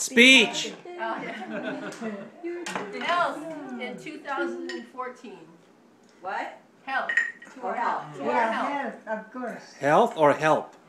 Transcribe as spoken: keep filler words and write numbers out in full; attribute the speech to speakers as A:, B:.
A: Speech.
B: Oh, yeah. Health in two thousand fourteen.
C: What?
B: Health. To
C: Or
B: our
C: health.
B: health. To our
D: Yeah,
B: health.
D: health, of course.
A: Health or help?